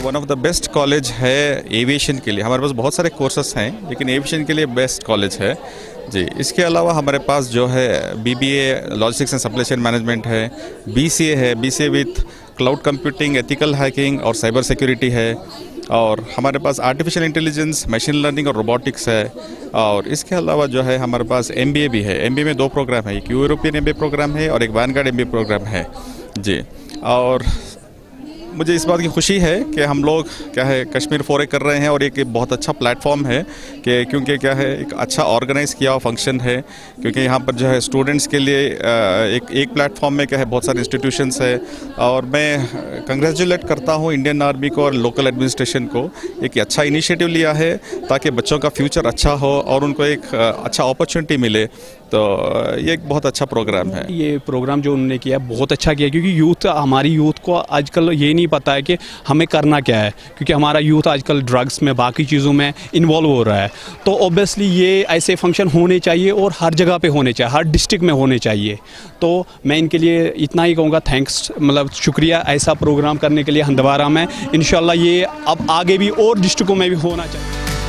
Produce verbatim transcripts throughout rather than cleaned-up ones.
One of the best college है aviation के लिए। हमारे पास बहुत सारे कोर्सेस हैं लेकिन एविएशन के लिए बेस्ट कॉलेज है जी। इसके अलावा हमारे पास जो है BBA logistics and supply chain management है, बीसीए है, BCA with cloud computing, ethical hacking और साइबर सिक्योरिटी है, और हमारे पास आर्टिफिशियल इंटेलिजेंस, मशीन लर्निंग और रोबोटिक्स है। और इसके अलावा जो है हमारे पास एमबीए भी है। एमबीए में दो प्रोग्राम है, एक यूरोपियन एमबीए प्रोग्राम है और एक वैनगार्ड एमबीए प्रोग्राम है जी। और मुझे इस बात की खुशी है कि हम लोग क्या है कश्मीर फोरे कर रहे हैं, और एक बहुत अच्छा प्लेटफॉर्म है कि क्योंकि क्या है एक अच्छा ऑर्गेनाइज किया हुआ फंक्शन है, क्योंकि यहाँ पर जो है स्टूडेंट्स के लिए एक एक प्लेटफॉर्म में क्या है बहुत सारे इंस्टीट्यूशंस है। और मैं कंग्रेचुलेट करता हूँ इंडियन आर्मी को और लोकल एडमिनिस्ट्रेशन को, एक अच्छा इनिशिएटिव लिया है ताकि बच्चों का फ्यूचर अच्छा हो और उनको एक अच्छा अपॉर्चुनिटी मिले। तो ये एक बहुत अच्छा प्रोग्राम है। ये प्रोग्राम जो उन्होंने किया बहुत अच्छा किया, क्योंकि यूथ हमारी यूथ को आजकल ये नहीं पता है कि हमें करना क्या है, क्योंकि हमारा यूथ आजकल ड्रग्स में बाकी चीज़ों में इन्वॉल्व हो रहा है। तो ऑब्वियसली ये ऐसे फंक्शन होने चाहिए और हर जगह पे होने चाहिए, हर डिस्ट्रिक्ट में होने चाहिए। तो मैं इनके लिए इतना ही कहूँगा, थैंक्स, मतलब शुक्रिया ऐसा प्रोग्राम करने के लिए हंदवारा में। इंशाल्लाह ये अब आगे भी और डिस्ट्रिक्टों में भी होना चाहिए।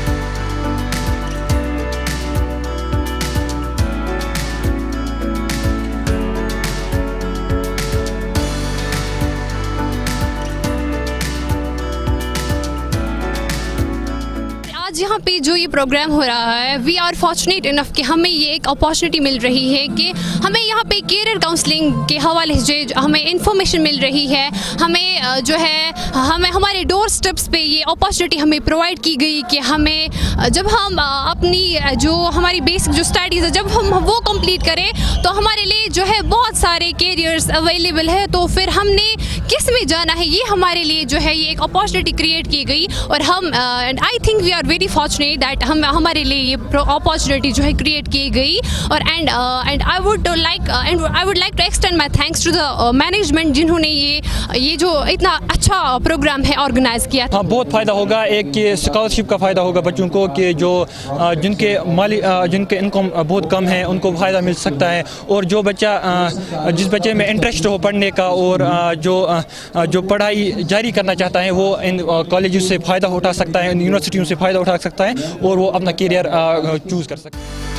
यहाँ पे जो ये प्रोग्राम हो रहा है, वी आर फॉर्चुनेट इनफ कि हमें ये एक अपॉर्चुनिटी मिल रही है कि हमें यहाँ पे कैरियर काउंसलिंग के हवाले से हमें इंफॉर्मेशन मिल रही है। हमें जो है हमें हमारे डोर स्टेप्स पे ये अपॉर्चुनिटी हमें प्रोवाइड की गई कि हमें जब हम अपनी जो हमारी बेसिक जो स्टडीज़ है जब हम वो कंप्लीट करें तो हमारे लिए जो है बहुत सारे कैरियर्स अवेलेबल है। तो फिर हमने किस में जाना है, ये हमारे लिए जो है ये एक अपॉर्चुनिटी क्रिएट की गई। और हम and I think we are very fortunate that हम हमारे लिए ये अपॉर्चुनिटी जो है क्रिएट की गई। और and and I would like and I would like to extend my thanks to the management जिन्होंने ये ये जो इतना अच्छा प्रोग्राम है ऑर्गेनाइज किया। हाँ, बहुत फ़ायदा होगा। एक कि स्कॉलरशिप का फ़ायदा होगा बच्चों को, कि जो जिनके माली जिनके इनकम बहुत कम है उनको फ़ायदा मिल सकता है। और जो बच्चा जिस बच्चे में इंटरेस्ट हो पढ़ने का और जो जो पढ़ाई जारी करना चाहता है वो इन कॉलेज से फ़ायदा उठा सकता है, इन यूनिवर्सिटियों से फ़ायदा उठा सकता है और वो अपना करियर चूज़ कर सकता है।